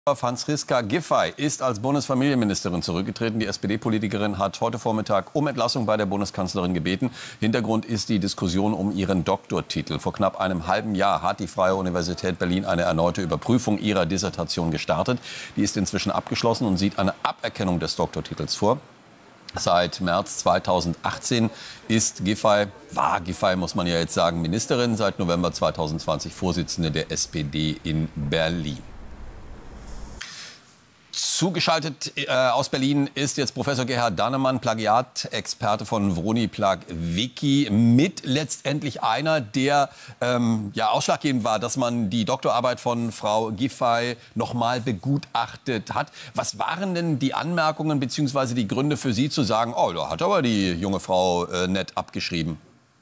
Franziska Giffey ist als Bundesfamilienministerin zurückgetreten. Die SPD-Politikerin hat heute Vormittag um Entlassung bei der Bundeskanzlerin gebeten. Hintergrund ist die Diskussion um ihren Doktortitel. Vor knapp einem halben Jahr hat die Freie Universität Berlin eine erneute Überprüfung ihrer Dissertation gestartet. Die ist inzwischen abgeschlossen und sieht eine Aberkennung des Doktortitels vor. Seit März 2018 war Giffey, muss man ja jetzt sagen, Ministerin, seit November 2020 Vorsitzende der SPD in Berlin. Zugeschaltet aus Berlin ist jetzt Professor Gerhard Dannemann, Plagiat-Experte von Vroni Plagwiki, mit letztendlich einer, der ausschlaggebend war, dass man die Doktorarbeit von Frau Giffey noch mal begutachtet hat. Was waren denn die Anmerkungen bzw. die Gründe für Sie zu sagen, oh, da hat aber die junge Frau nett abgeschrieben?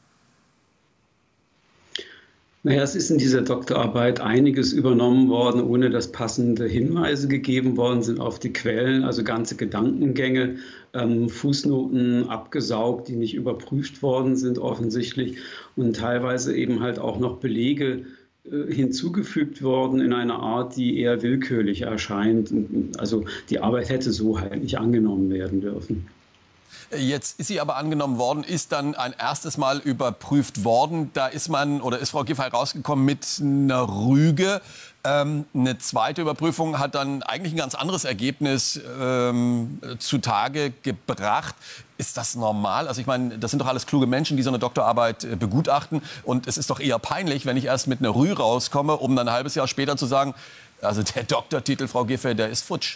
Naja, es ist in dieser Doktorarbeit einiges übernommen worden, ohne dass passende Hinweise gegeben worden sind auf die Quellen, also ganze Gedankengänge, Fußnoten abgesaugt, die nicht überprüft worden sind offensichtlich, und teilweise eben halt auch noch Belege hinzugefügt worden in einer Art, die eher willkürlich erscheint. Also die Arbeit hätte so halt nicht angenommen werden dürfen. Jetzt ist sie aber angenommen worden, ist dann ein erstes Mal überprüft worden. Da ist Frau Giffey rausgekommen mit einer Rüge. Eine zweite Überprüfung hat dann eigentlich ein ganz anderes Ergebnis zutage gebracht. Ist das normal? Also ich meine, das sind doch alles kluge Menschen, die so eine Doktorarbeit begutachten. Und es ist doch eher peinlich, wenn ich erst mit einer Rüge rauskomme, um dann ein halbes Jahr später zu sagen, also der Doktortitel, Frau Giffey, der ist futsch.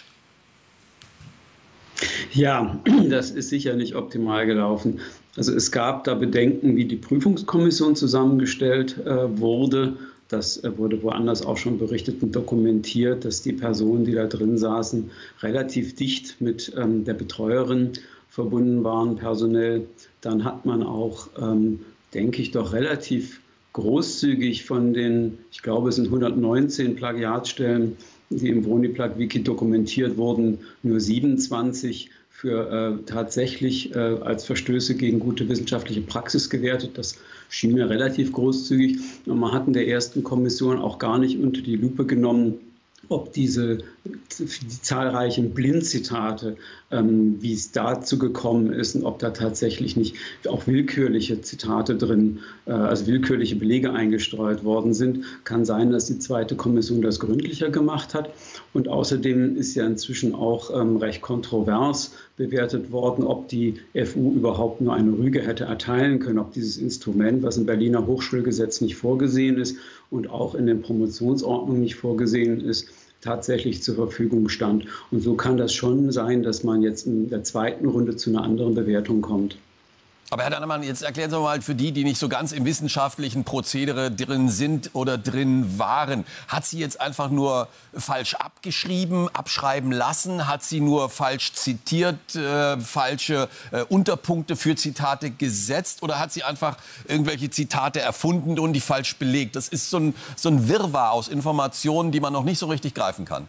Ja, das ist sicher nicht optimal gelaufen. Also es gab da Bedenken, wie die Prüfungskommission zusammengestellt wurde. Das wurde woanders auch schon berichtet und dokumentiert, dass die Personen, die da drin saßen, relativ dicht mit der Betreuerin verbunden waren, personell. Dann hat man auch, denke ich, doch relativ großzügig von den, ich glaube, es sind 119 Plagiatstellen, die im Vroni Plagwiki dokumentiert wurden, nur 27 für tatsächlich als Verstöße gegen gute wissenschaftliche Praxis gewertet. Das schien mir relativ großzügig. Und man hat in der ersten Kommission auch gar nicht unter die Lupe genommen, ob die zahlreichen Blindzitate, wie es dazu gekommen ist und ob da tatsächlich nicht auch willkürliche Zitate drin, also willkürliche Belege eingestreut worden sind. Kann sein, dass die zweite Kommission das gründlicher gemacht hat. Und außerdem ist ja inzwischen auch recht kontrovers bewertet worden, ob die FU überhaupt nur eine Rüge hätte erteilen können, ob dieses Instrument, was im Berliner Hochschulgesetz nicht vorgesehen ist und auch in den Promotionsordnungen nicht vorgesehen ist, tatsächlich zur Verfügung stand. Und so kann das schon sein, dass man jetzt in der zweiten Runde zu einer anderen Bewertung kommt. Aber Herr Dannemann, jetzt erklären Sie mal für die, die nicht so ganz im wissenschaftlichen Prozedere drin sind oder drin waren. Hat sie jetzt einfach nur falsch abschreiben lassen? Hat sie nur falsch zitiert, falsche Unterpunkte für Zitate gesetzt? Oder hat sie einfach irgendwelche Zitate erfunden und die falsch belegt? Das ist so ein Wirrwarr aus Informationen, die man noch nicht so richtig greifen kann.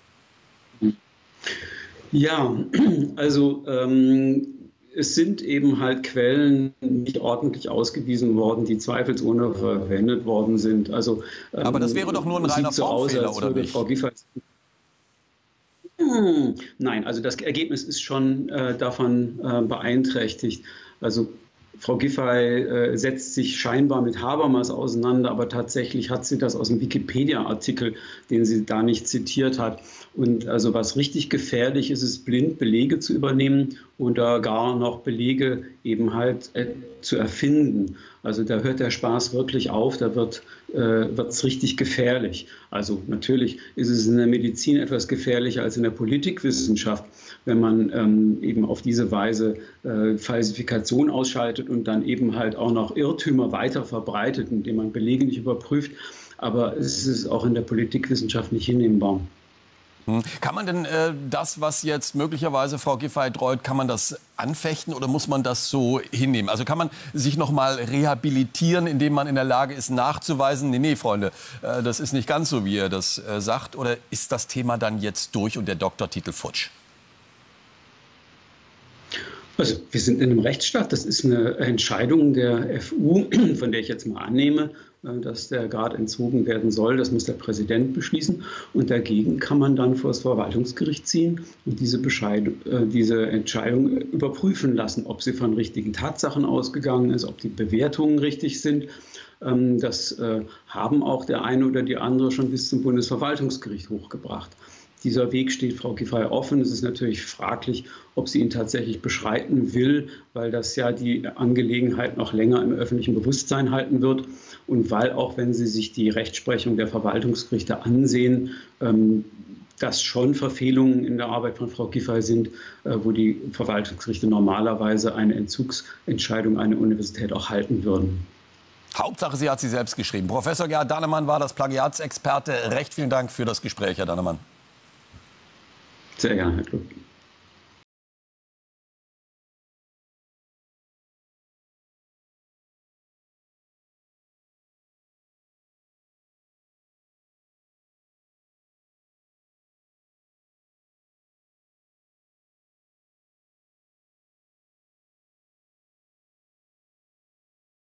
Ja, also es sind eben halt Quellen nicht ordentlich ausgewiesen worden, die zweifelsohne verwendet worden sind. Also, aber das wäre doch nur ein reiner Formfehler, oder nicht? Frau Giffey Nein, also das Ergebnis ist schon davon beeinträchtigt. Also Frau Giffey setzt sich scheinbar mit Habermas auseinander, aber tatsächlich hat sie das aus dem Wikipedia-Artikel, den sie da nicht zitiert hat. Und also was richtig gefährlich ist, ist blind Belege zu übernehmen oder gar noch Belege eben halt zu erfinden. Also da hört der Spaß wirklich auf, da wird's richtig gefährlich. Also natürlich ist es in der Medizin etwas gefährlicher als in der Politikwissenschaft, wenn man eben auf diese Weise Falsifikation ausschaltet und dann eben halt auch noch Irrtümer weiter verbreitet, indem man Belege nicht überprüft. Aber es ist auch in der Politikwissenschaft nicht hinnehmbar. Kann man denn das, was jetzt möglicherweise Frau Giffey droht, kann man das anfechten oder muss man das so hinnehmen? Also kann man sich noch mal rehabilitieren, indem man in der Lage ist, nachzuweisen, nee, Freunde, das ist nicht ganz so, wie ihr das sagt? Oder ist das Thema dann jetzt durch und der Doktortitel futsch? Also wir sind in einem Rechtsstaat. Das ist eine Entscheidung der FU, von der ich jetzt mal annehme, dass der Grad entzogen werden soll. Das muss der Präsident beschließen. Und dagegen kann man dann vor das Verwaltungsgericht ziehen und diese Entscheidung überprüfen lassen, ob sie von richtigen Tatsachen ausgegangen ist, ob die Bewertungen richtig sind. Das haben auch der eine oder die andere schon bis zum Bundesverwaltungsgericht hochgebracht. Dieser Weg steht Frau Giffey offen. Es ist natürlich fraglich, ob sie ihn tatsächlich beschreiten will, weil das ja die Angelegenheit noch länger im öffentlichen Bewusstsein halten wird und weil auch, wenn Sie sich die Rechtsprechung der Verwaltungsgerichte ansehen, das schon Verfehlungen in der Arbeit von Frau Giffey sind, wo die Verwaltungsgerichte normalerweise eine Entzugsentscheidung an der Universität auch halten würden. Hauptsache, sie hat sie selbst geschrieben. Professor Gerhard Dannemann war das Plagiatsexperte. Recht vielen Dank für das Gespräch, Herr Dannemann. Sehr gerne, Herr Klug.